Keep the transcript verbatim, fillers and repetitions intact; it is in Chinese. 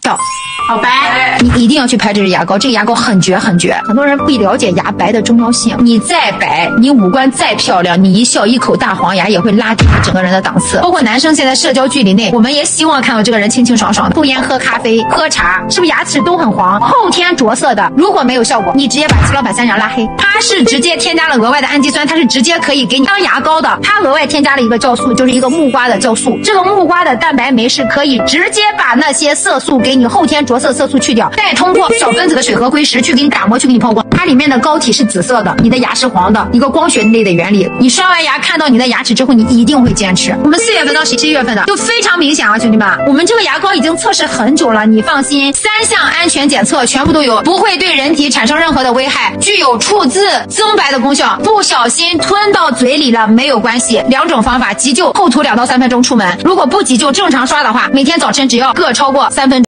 笑。好白，你一定要去拍这支牙膏，这个牙膏很绝很绝。很多人不了解牙白的重要性，你再白，你五官再漂亮，你一笑一口大黄牙也会拉低你整个人的档次。包括男生现在社交距离内，我们也希望看到这个人清清爽爽的，抽烟喝咖啡喝茶，是不是牙齿都很黄？后天着色的，如果没有效果，你直接把齐老板三娘拉黑。它是直接添加了额外的氨基酸，它是直接可以给你当牙膏的。它额外添加了一个酵素，就是一个木瓜的酵素。这个木瓜的蛋白酶是可以直接把那些色素给你后天着色色素去掉。再通过小分子的水合硅石去给你打磨，去给你抛光，它里面的膏体是紫色的，你的牙是黄的，一个光学类的原理。你刷完牙看到你的牙齿之后，你一定会坚持。我们四月份到十一月份的就非常明显啊，兄弟们，我们这个牙膏已经测试很久了，你放心，三项安全检测全部都有，不会对人体产生任何的危害，具有除渍增白的功效，不小心吞到嘴里了没有关系。两种方法，急救后涂两到三分钟出门，如果不急救正常刷的话，每天早晨只要各超过三分钟。